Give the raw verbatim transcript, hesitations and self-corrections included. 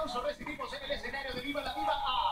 aplauso recibimos en el escenario de Viva la Viva a